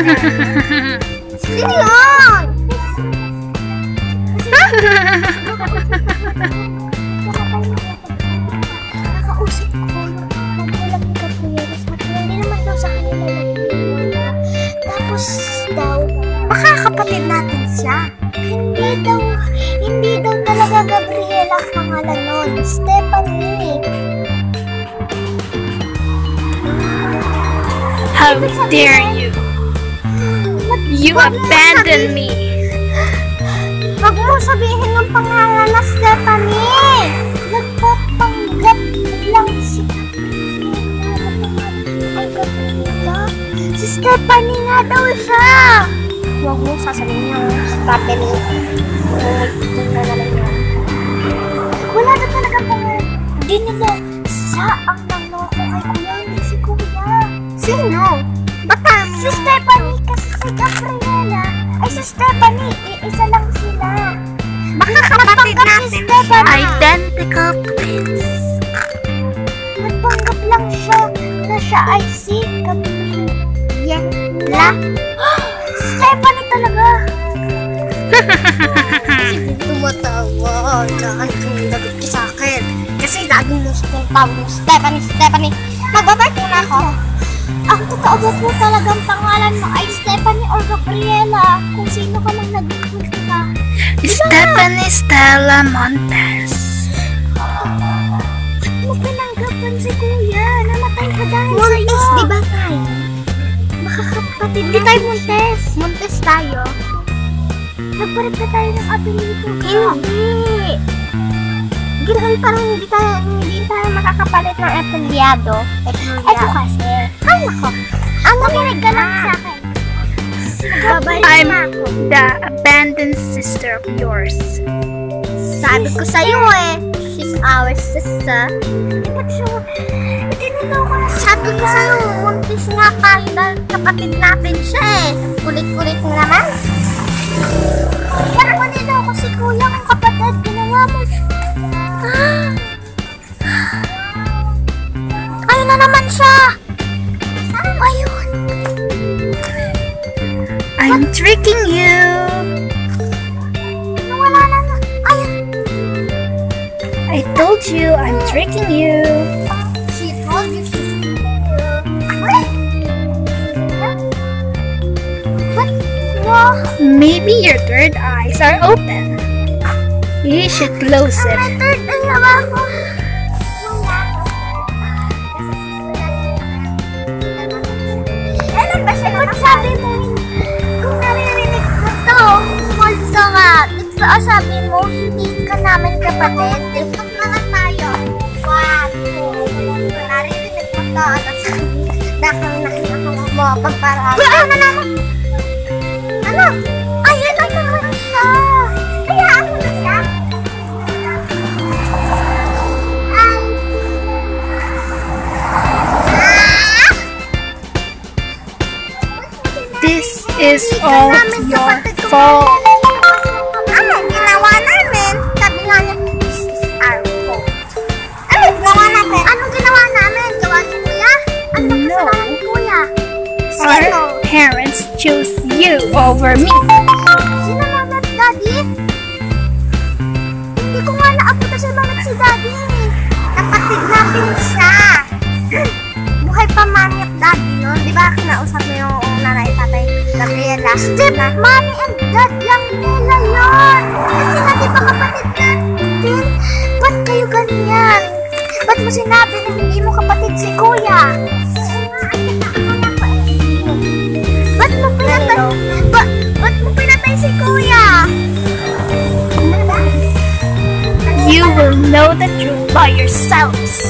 Sino yun? Nakausap ko. Nagulap ni Gabriela sa akin. Hindi naman daw sa kanila nagtiwala. Tapos daw, baka kapatid natin siya. Hindi daw talaga Gabriela ang pangalan nun. Stephanie. How dare you? You abandoned me. Huwag mo sabihin ng pangalan na Stephanie. Nagpapanggap lang si Gabriela. Si Stephanie nga daw siya. Huwag mo sasabihin yung Stephanie. Wala na talaga pangalan. Hindi nila siya ang nanloko kay Kuya, hindi si Kuya. Sino? Baka si Stephanie kasi si Gabriela. Ay si Stephanie, iisa lang sila. Baka kapatid natin si Identical twins. Nagpanggap lang siya na siya ay si Gabriela. Stephanie talaga. Sige, tumatawa. Dahil kung nagagod ka sa akin. Kasi lagi mo sa tawag mo, Stephanie. Magbabay ko na ako. Ang totoo ba po talagang pangalan mo ay Stephanie or Gabriela? Kung sino ka mang nag-google ka. Stephanie Stella Montes. Ba't mo pinanggapan si Kuya? Namatay ka dahil sa'yo. Montes, di ba tayo? Makakapatid. Hindi tayo Montes. Montes tayo. Nagpalit ka tayo ng apelido. Hindi. Ganoon parang hindi tayo makakapalit ng apelyado. Ito kasi. Ay, nako. Ang makinig ka lang sa akin. I'm the abandoned sister of yours. Sabi ko sa'yo she's our sister. Sabi ko sa'yo, muntis nga kahit kapatid natin siya Kulit-kulit naman. Pero kanila ako si Kuya kung kapatid, ginawa mo siya. Ayun na naman siya. Ayun. I'm tricking you. Nawala na. Ayun. I told you I'm tricking you. She told you she's Maybe your third eyes are open. You should close it. May third eye ba ako? Ano ba siya? Ba't sabi mo, kung naririnig mo to, multo ka. Ba't sabi mo, hindi ka namin kapatid? Tiktok naman tayo. Wow. Naririnig mo to. Dakang mo, pagparaan. Ano naman? Ano? Ayun na naman siya. Hayaan mo na siya. This is all your fault. Ano ginawa namin? Sabi nga niya, this is our fault. Ano ginawa natin? Anong ginawa namin? Gawa si Kuya? Anong kasalanan ni Kuya? Sino? Our parents chose you over me. Sino Mama at Daddy? Hindi ko nga naabutan si Mama at si Daddy. Kapatid natin siya. Buhay pa Mami at Daddy nun. Di ba kinausap mo yung nanay tatay Gabriela? Step, Mami and Dad lang nila yun. Kasi nga di ba kapatid natin? Ba't kayo ganyan? Ba't mo sinabi na hindi mo kapatid si Kuya? Ba't mo pinatay si Kuya? You will know the truth by yourselves.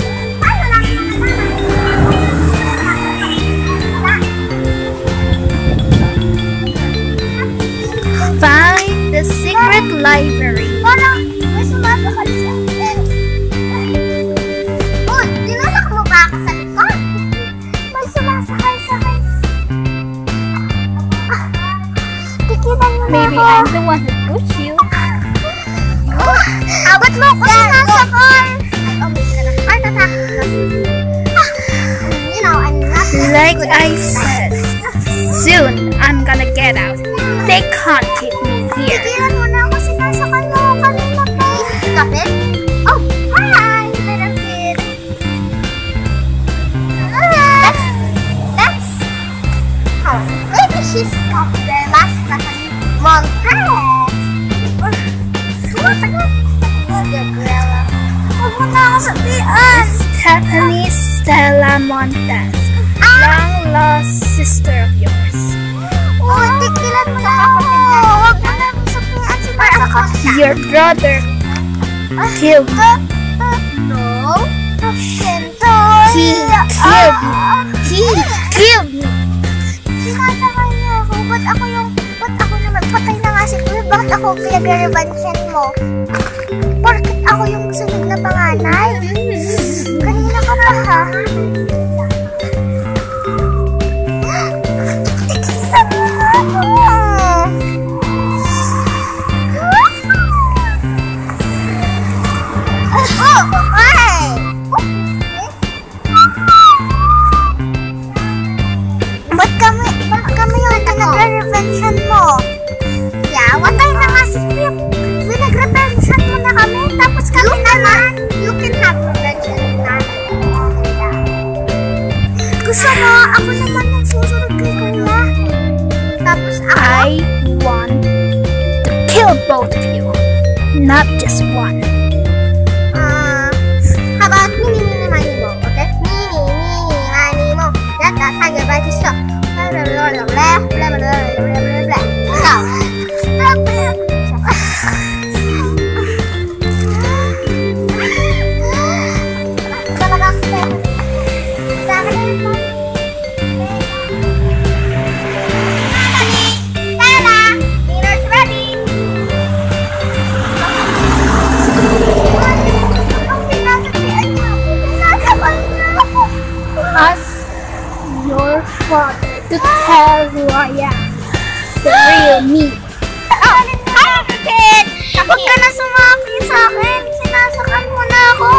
Find the secret library. Parang may sumasakal siya. Uy, dinasak mo ba ako sa likod? May sumasakal sa akin. Tikitan mo na Maybe ako. I'm the one who pushed you. Ba't mo ako sinasakal? Ay, natakot. You know, I'm not Like I said, Soon, I'm gonna get out. They can't keep me here. Tigilan mo na ako, sinasakal na ako kanina pa. Kapit? Oh, hi! Little kid. That's... Oh, maybe she's got the last Montes. Sumasagot. Gabriela. Huwag mo na ako sabihan. Stephanie Stella Montes, long lost sister of yours. Oh, tigilan mo na ako. Huwag mo na ako sabihan. Sinasakal siya. Your brother killed me. No. He killed me. He killed me. Sinasakal niya ako. Ba't ako naman? Patay na nga si Kuya. Bakit ako pinag-revansyan mo? Bakit ako yung sunod na panganay? Kanina ka pa ha? Tikisan mo na ako. Oh, okay. Ba't kami yung pinag-revansyan mo? Yeah, watay na nga si Kuya. Pinag-revansyan mo na kami, tapos kami naman. You can have revenge and not. Gusto mo, ako naman ang susunod kay Kuya. Tapos ako? I want to kill both of you, not just one. How about mini mo, okay? Mini mo. Yata, tayo ba gusto? Ikaw. Ask your father to tell who I am, the real me. Kid! Huwag ka na sumaki sa akin. Sinasakal mo na ako.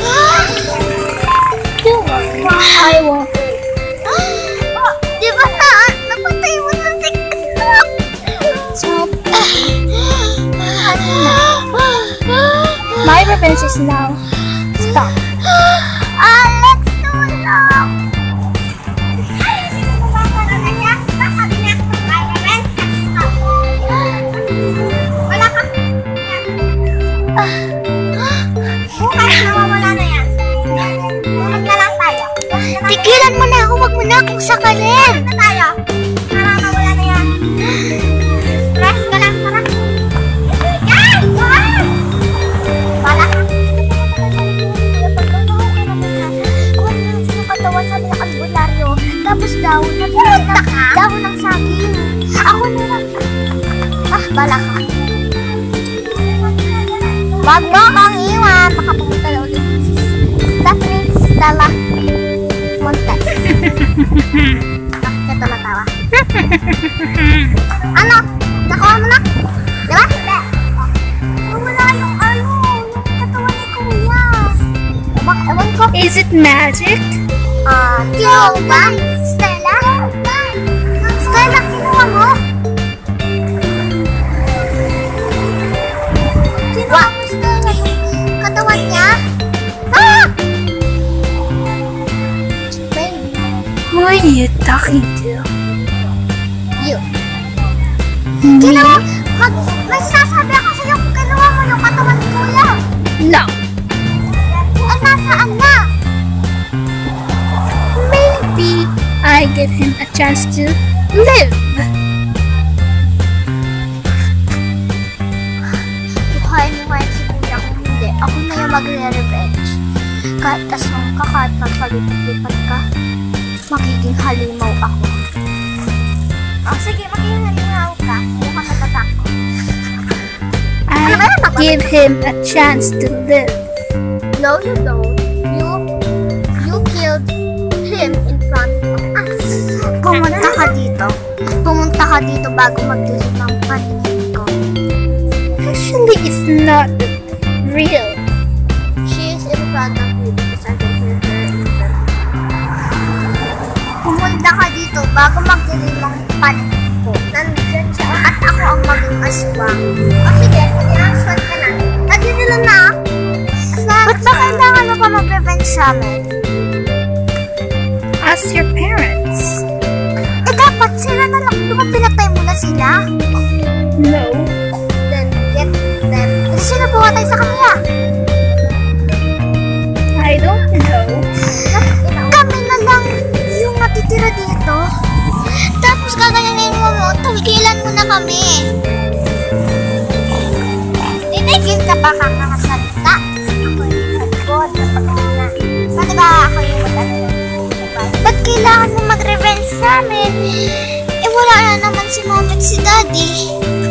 Don't worry, I won't wait. Di ba napatay mo sa TikTok? Stop. My revenge is now. Stop. Alex, tulong! Wala ka. Bukas nawawala na yan. Tulog na lang tayo. Tigilan mo na ako. Huwag mo na akong sakalin. Tulog na tayo. Nawawala na yan. Stress ka lang. Tara. Yan! Yan! Wala ka. Katawan sabi ng albularyo. Tapos dahon na dahon ng saging. Ako na lang. Bala ka. Wag mo kang iwan. Baka pumunta na ulit. Stephanie Stella Montes. Bakit ka tumatawa? Ano? Nakuha mo na? Diba? Hindi. Wala yung yung katawan ni Kuya. Ewan ko. Is it magic? Kinuha mo ba? Stella? Stella, kinuha mo? Kinuha mo, Stella, yung katawan niya? Baby. Who are you talking to? You. Kinuha? May sasabi ako sa'yo kung kinuha mo yung katawan ni Kuya. No. Nasaan na? Maybe I give him a chance to live. Buhayin mo ngayon si Kuya kung hindi. Ako na yung magre-revenge. Kahit aswang ka, kahit magpalipat-lipat ka, magiging halimaw ako. Sige, magiging halimaw ka. Huwag ka natatakot. I give him a chance to live. No, you don't. You killed him in front of us. Pumunta ka dito. Pumunta ka dito bago magdilim ang paningin ko. Actually, it's not real. She is in front of me because I can hear her in front. Pumunta ka dito bago magdilim ang panig ko. Nandyan siya. At ako ang maging aswang. O sige, aswang ka na. Lagi nila na. Ba't ba kailangan mo pa mag-revenge sa amin? Ask your parents. Eh dapat sila na lang. Di ba pinatay mo na sila? No. Then get them. Kasi sino pumatay sa kanila? I don't know. Kami na lang yung natitira dito. Tapos gaganyanin mo, tawigilan mo na kami. Tinigil ka ba kakasalita? Ako yung nagod na pagkakana. Pati ba ako yung mag-ano? Ba't kailangan mo mag-revenge sa amin? Eh wala na naman si mom at si daddy.